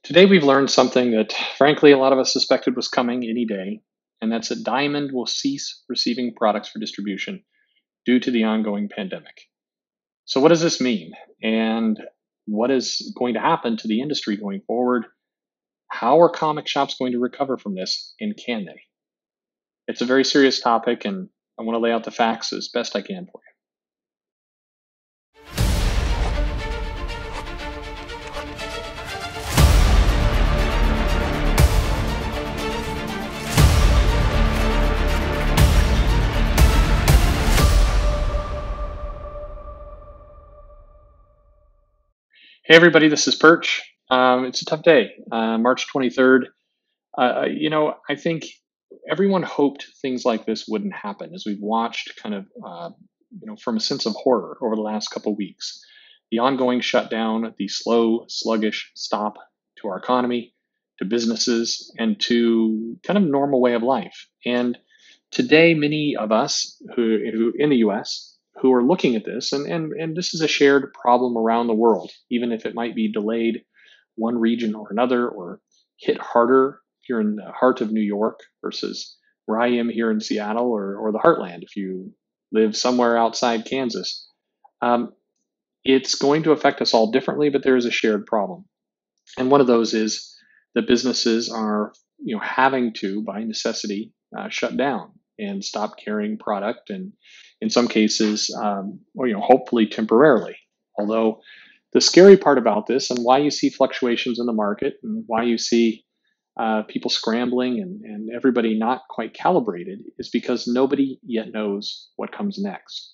Today, we've learned something that, frankly, a lot of us suspected was coming any day, and that's that Diamond will cease receiving products for distribution due to the ongoing pandemic. So, what does this mean? And what is going to happen to the industry going forward? How are comic shops going to recover from this, and can they? It's a very serious topic, and I want to lay out the facts as best I can for you. Hey, everybody, this is Perch. It's a tough day, March 23rd. I think everyone hoped things like this wouldn't happen as we've watched from a sense of horror over the last couple of weeks. The ongoing shutdown, the slow, sluggish stop to our economy, to businesses, and to kind of normal way of life. And today, many of us who in the US who are looking at this, and this is a shared problem around the world, even if it might be delayed one region or another or hit harder if you're in the heart of New York versus where I am here in Seattle or the heartland if you live somewhere outside Kansas. Um, it's going to affect us all differently, but there is a shared problem. And one of those is that businesses are having to, by necessity, shut down and stop carrying product, and in some cases, hopefully temporarily. Although the scary part about this, and why you see fluctuations in the market, and why you see people scrambling and everybody not quite calibrated, is because nobody yet knows what comes next.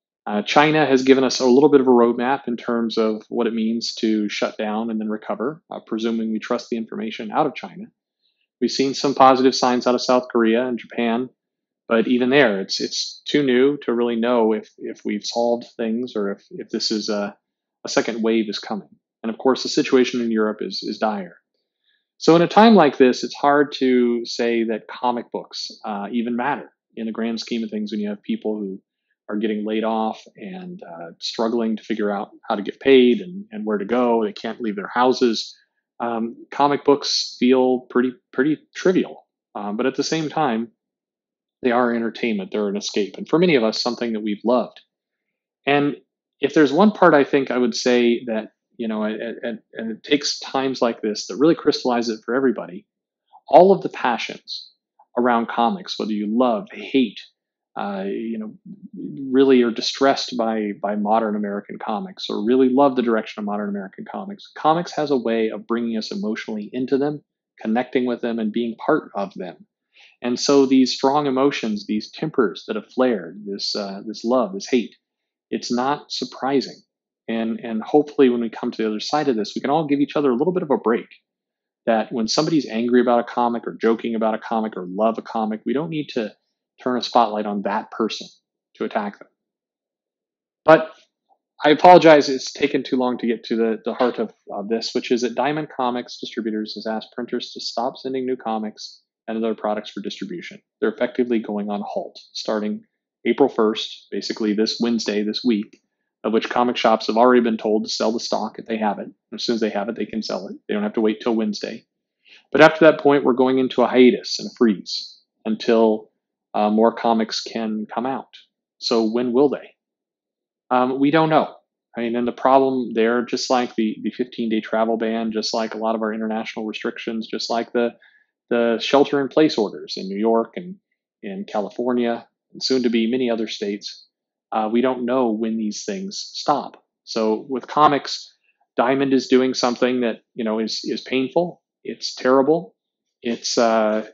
China has given us a little bit of a roadmap in terms of what it means to shut down and then recover, presuming we trust the information out of China. We've seen some positive signs out of South Korea and Japan, but even there, it's too new to really know if we've solved things or if this is a second wave is coming. And of course, the situation in Europe is dire. So in a time like this, it's hard to say that comic books even matter in the grand scheme of things when you have people who are getting laid off and struggling to figure out how to get paid and where to go. They can't leave their houses. Comic books feel pretty trivial, but at the same time, they are entertainment. They're an escape, and for many of us, something that we've loved. And if there's one part I think I would say that and it takes times like this that really crystallize it for everybody. All of the passions around comics, whether you love, hate, uh, you know, really are distressed by modern American comics, or really love the direction of modern American comics. Comics has a way of bringing us emotionally into them, connecting with them, and being part of them. And so these strong emotions, these tempers that have flared, this love, this hate, it's not surprising. And hopefully, when we come to the other side of this, we can all give each other a little bit of a break. That when somebody's angry about a comic or joking about a comic or love a comic, we don't need to turn a spotlight on that person to attack them. But I apologize, it's taken too long to get to the heart of this, which is that Diamond Comics Distributors has asked printers to stop sending new comics and other products for distribution. They're effectively going on halt starting April 1st, basically this Wednesday, this week, of which comic shops have already been told to sell the stock if they have it. As soon as they have it, they can sell it. They don't have to wait till Wednesday. But after that point, we're going into a hiatus and a freeze until more comics can come out. So when will they? We don't know. I mean, and the problem there, just like the 15-day travel ban, just like a lot of our international restrictions, just like the shelter-in-place orders in New York and in California, and soon to be many other states, we don't know when these things stop. So with comics, Diamond is doing something that is painful. It's terrible. But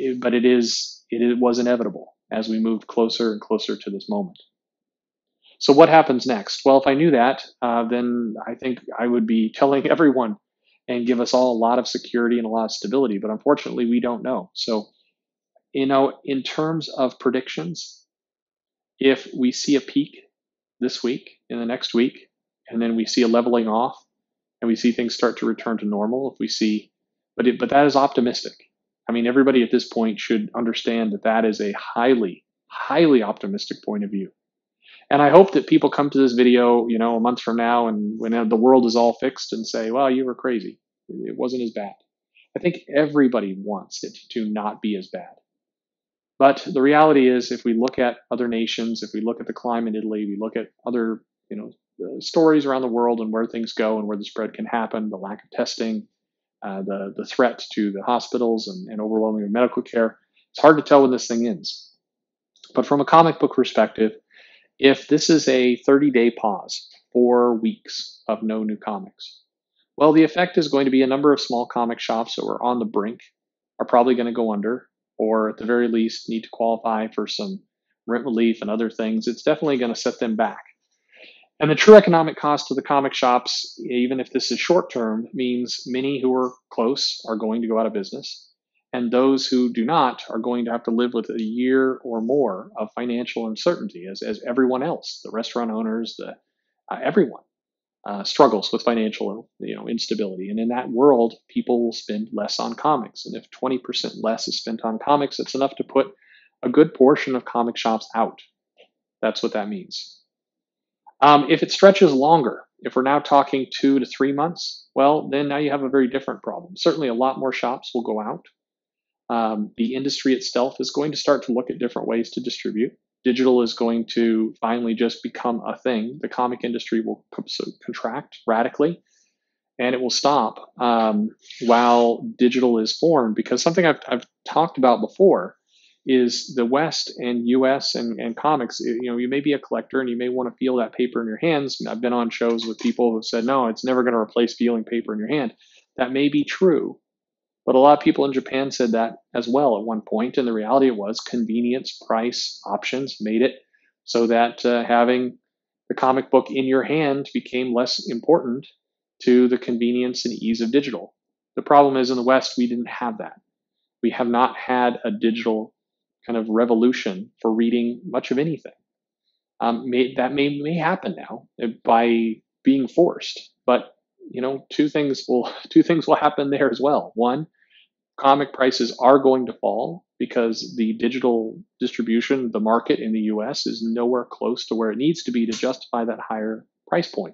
it was inevitable as we moved closer and closer to this moment. So what happens next? Well, if I knew that, then I think I would be telling everyone and give us all a lot of security and a lot of stability. But unfortunately, we don't know. So, in terms of predictions, if we see a peak this week, in the next week, and then we see a leveling off, and we see things start to return to normal, but that is optimistic. I mean, everybody at this point should understand that is a highly, highly optimistic point of view. And I hope that people come to this video, a month from now, and when the world is all fixed, and say, "Well, you were crazy. it wasn't as bad. I think everybody wants it to not be as bad. But the reality is, if we look at other nations, if we look at the climb in Italy, we look at other, stories around the world and where things go and where the spread can happen, the lack of testing, the threat to the hospitals and overwhelming medical care, it's hard to tell when this thing ends. But from a comic book perspective, if this is a 30-day pause, 4 weeks of no new comics, well, the effect is going to be a number of small comic shops that were on the brink are probably going to go under, or at the very least need to qualify for some rent relief and other things. It's definitely going to set them back. And the true economic cost to the comic shops, even if this is short term, means many who are close are going to go out of business. And those who do not are going to have to live with a year or more of financial uncertainty, as everyone else, the restaurant owners, everyone struggles with financial instability. And in that world, people will spend less on comics. And if 20% less is spent on comics, it's enough to put a good portion of comic shops out. That's what that means. If it stretches longer, if we're now talking 2 to 3 months, well, then now you have a very different problem. Certainly, a lot more shops will go out. The industry itself is going to start to look at different ways to distribute. Digital is going to finally just become a thing. The comic industry will contract radically, and it will stop while digital is formed. Because something I've talked about before is the West and US and comics. You may be a collector and you may want to feel that paper in your hands. I've been on shows with people who said, no, it's never going to replace feeling paper in your hand. That may be true, but a lot of people in Japan said that as well at one point. And the reality was convenience, price, options made it so that having the comic book in your hand became less important to the convenience and ease of digital. The problem is in the West, we didn't have that. We have not had a digital kind of revolution for reading much of anything. That may happen now by being forced, but two things will happen there as well. One, comic prices are going to fall because the digital distribution, the market in the US is nowhere close to where it needs to be to justify that higher price point.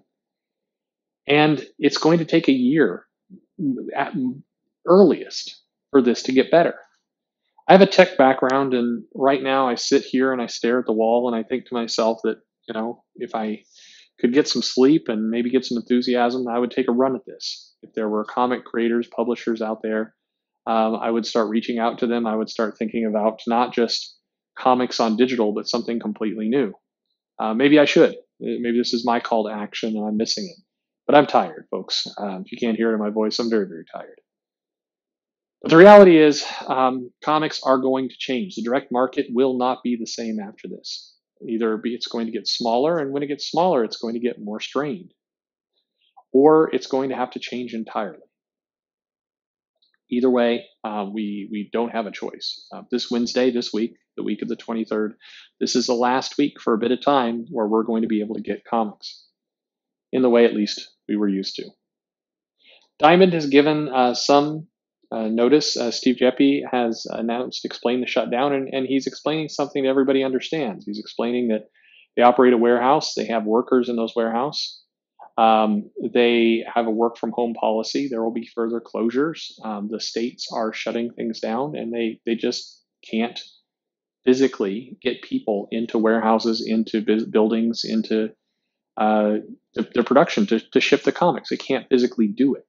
And it's going to take a year at earliest for this to get better. I have a tech background, and right now I sit here and I stare at the wall and I think to myself that, if I could get some sleep and maybe get some enthusiasm, I would take a run at this. If there were comic creators, publishers out there, I would start reaching out to them. I would start thinking about not just comics on digital, but something completely new. Maybe I should. Maybe this is my call to action and I'm missing it. But I'm tired, folks. If you can't hear it in my voice, I'm very, very tired. But the reality is, comics are going to change. The direct market will not be the same after this. It's going to get smaller, and when it gets smaller, it's going to get more strained, or it's going to have to change entirely. Either way, we don't have a choice. This Wednesday, this week, the week of the 23rd, this is the last week for a bit of time where we're going to be able to get comics in the way at least we were used to. Diamond has given some notice. Steve Jeppe has explained the shutdown, and he's explaining something that everybody understands. He's explaining that they operate a warehouse, they have workers in those warehouses. They have a work from home policy. There will be further closures. The states are shutting things down, and they just can't physically get people into warehouses, into buildings, into their production to ship the comics. They can't physically do it.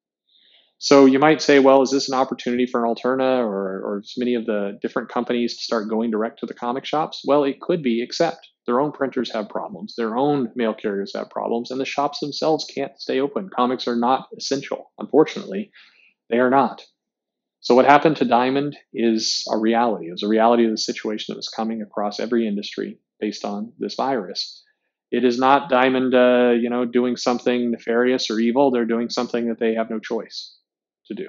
So you might say, well, is this an opportunity for an Alterna or many of the different companies to start going direct to the comic shops? Well, it could be, except their own printers have problems. Their own mail carriers have problems, and the shops themselves can't stay open. Comics are not essential. Unfortunately, they are not. So what happened to Diamond is a reality. It was a reality of the situation that was coming across every industry based on this virus. It is not Diamond, doing something nefarious or evil. They're doing something that they have no choice to do.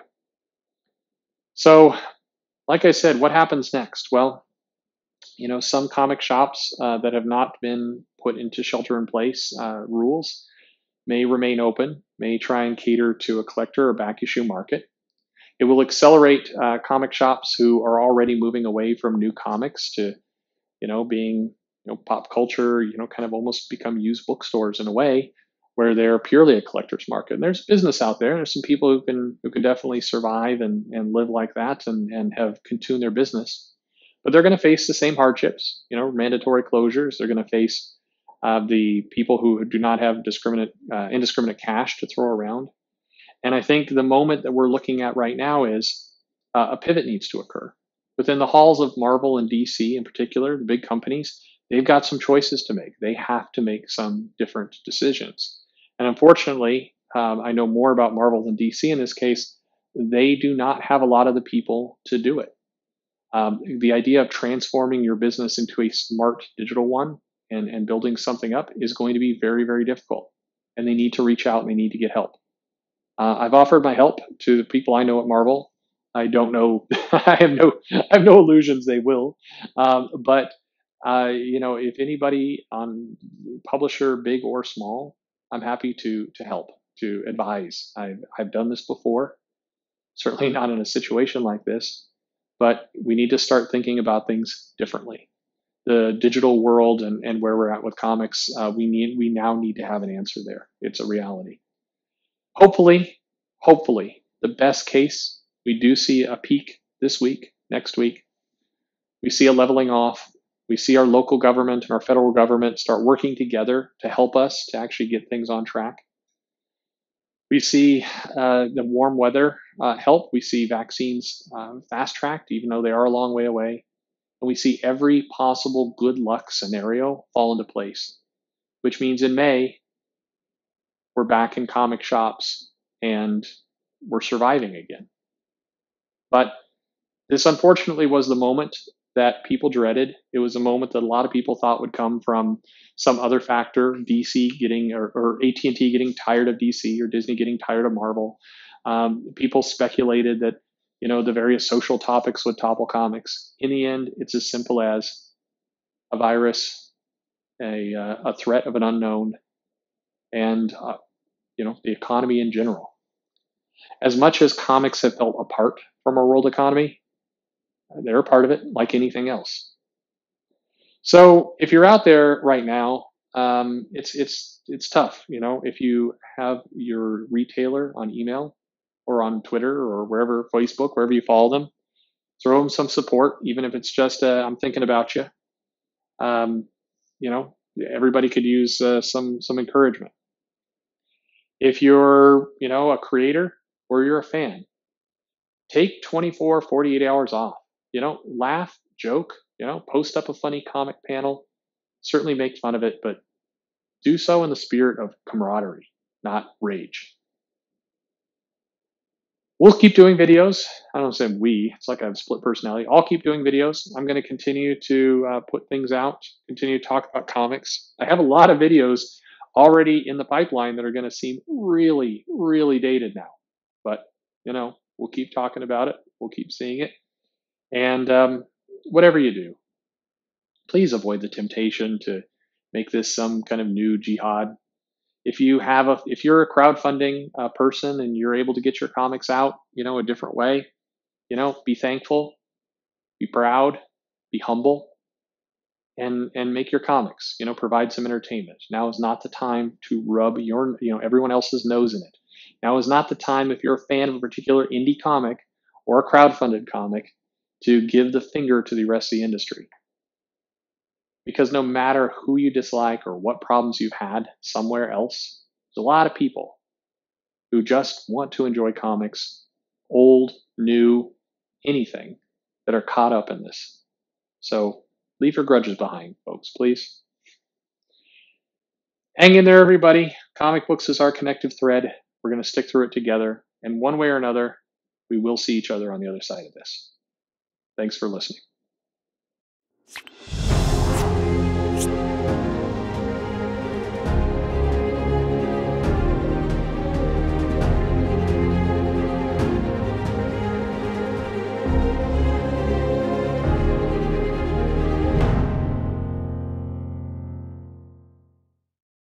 So, like I said, what happens next? Well, some comic shops that have not been put into shelter-in-place rules may remain open, may try and cater to a collector or back issue market. It will accelerate comic shops who are already moving away from new comics to, being, pop culture, kind of almost become used bookstores in a way. where they're purely a collector's market. And there's business out there. There's some people who can definitely survive and live like that and have tuned their business. But they're going to face the same hardships, mandatory closures. They're going to face the people who do not have indiscriminate cash to throw around. And I think the moment that we're looking at right now is a pivot needs to occur. Within the halls of Marvel and DC in particular, the big companies, they've got some choices to make. They have to make some different decisions. And unfortunately, I know more about Marvel than DC in this case. They do not have a lot of the people to do it. The idea of transforming your business into a smart digital one and building something up is going to be very, very difficult. And they need to reach out and they need to get help. I've offered my help to the people I know at Marvel. I don't know. I have no illusions they will. But if anybody on publisher, big or small, I'm happy to help, to advise. I've done this before. Certainly not in a situation like this, but we need to start thinking about things differently. The digital world and where we're at with comics, we now need to have an answer there. It's a reality. Hopefully, the best case, we do see a peak this week, next week. We see a leveling off. We see our local government and our federal government start working together to help us to actually get things on track. We see the warm weather help. We see vaccines fast-tracked, even though they are a long way away. And we see every possible good luck scenario fall into place, which means in May, we're back in comic shops and we're surviving again. But this unfortunately was the moment that people dreaded. It was a moment that a lot of people thought would come from some other factor, DC getting or AT&T getting tired of DC or Disney getting tired of Marvel. People speculated that the various social topics would topple comics. In the end, it's as simple as a virus, a threat of an unknown, and the economy in general. As much as comics have felt apart from our world economy, they're a part of it like anything else. So if you're out there right now, it's tough. If you have your retailer on email or on Twitter or wherever, Facebook, wherever you follow them, throw them some support, even if it's just I'm thinking about you. Everybody could use some encouragement. If you're a creator or you're a fan, take 24, 48 hours off. Laugh, joke, post up a funny comic panel, certainly make fun of it, but do so in the spirit of camaraderie, not rage. We'll keep doing videos. I don't say we, it's like I have a split personality. I'll keep doing videos. I'm going to continue to put things out, continue to talk about comics. I have a lot of videos already in the pipeline that are going to seem really, really dated now. But, we'll keep talking about it. We'll keep seeing it. And whatever you do, please avoid the temptation to make this some kind of new jihad. If you're a crowdfunding person and you're able to get your comics out, a different way, be thankful, be proud, be humble, and make your comics, provide some entertainment. Now is not the time to rub everyone else's nose in it. Now is not the time, if you're a fan of a particular indie comic or a crowdfunded comic, to give the finger to the rest of the industry. Because no matter who you dislike or what problems you've had somewhere else, there's a lot of people who just want to enjoy comics, old, new, anything, that are caught up in this. So leave your grudges behind, folks, please. Hang in there, everybody. Comic books is our connective thread. We're going to stick through it together. And one way or another, we will see each other on the other side of this. Thanks for listening.